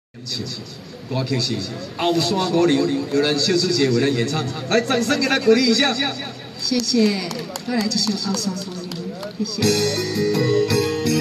歌曲是《后山五林》，由咱小师姐为咱演唱，来，掌声给他鼓励一下。 谢谢，都来这首《后山五林》，谢谢。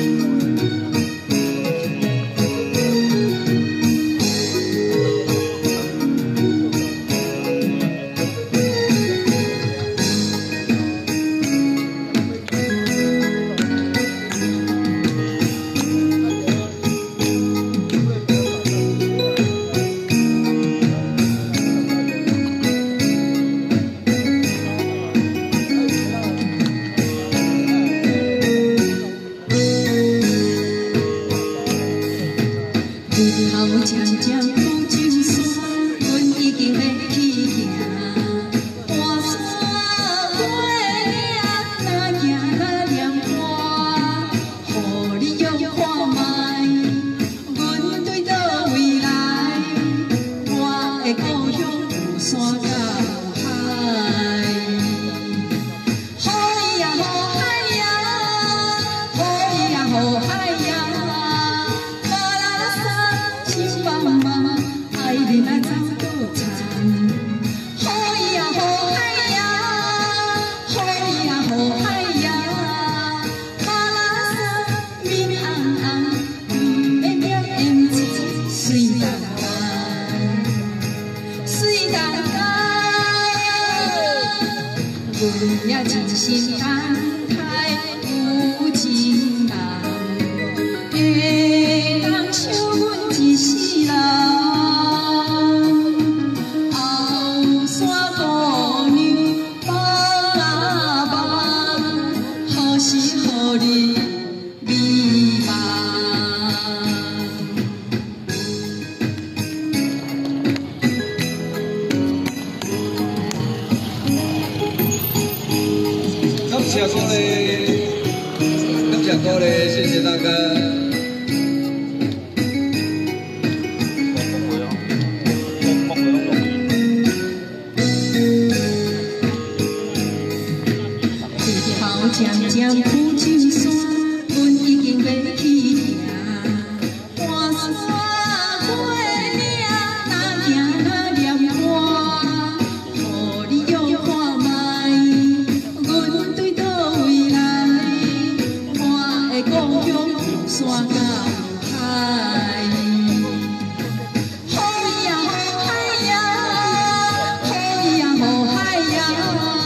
后渐渐苦尽酸，阮已经要去行。大山过岭，若行若念歌，互你用看卖。阮对倒位来，我的故乡有山甲有海。好呀好海呀，好呀好海呀。 爱人啊走倒田，好呀好海呀，好呀好海呀，马拉松面红红，不要点胭脂水淡淡，水淡淡，阮也真心感慨有情人，会当想阮一世人。 互你美梦。 感谢各位，感谢各位，谢谢大家。 渐渐苦尽酸，阮已经要去行。大山过岭，若行若念歌，互你用看卖。阮对倒位来，我的故乡有山甲有海。好呀好海呀，好呀好海呀。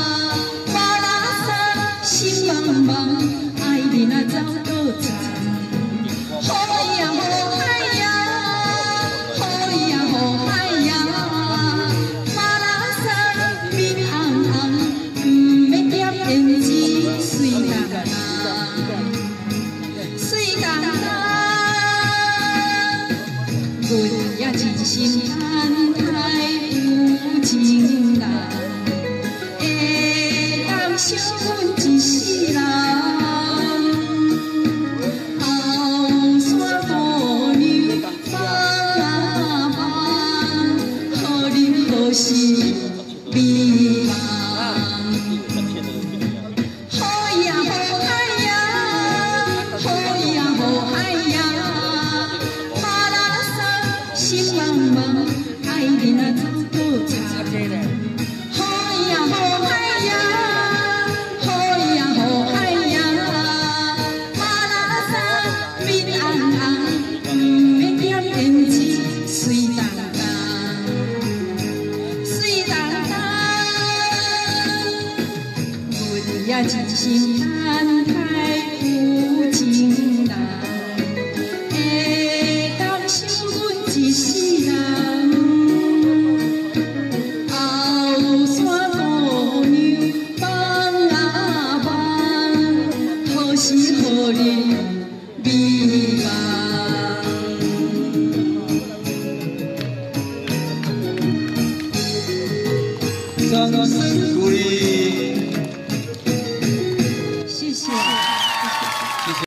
心茫茫，爱人啊走倒田。好呀好海呀，好呀好海呀，马拉松面红红，不要点胭脂水淡淡，水淡淡。阮也真心感慨有情人，会当想阮。 一世人，后山姑娘放啊放，好人好事美梦。好呀好海呀，好呀好海呀，马拉松心茫茫，爱人啊走倒田。好呀好海呀。 水淡淡，水淡淡，阮也真心感慨有情人，会当想阮一世人。后山姑娘放啊放，好时好日美梦。 掌声。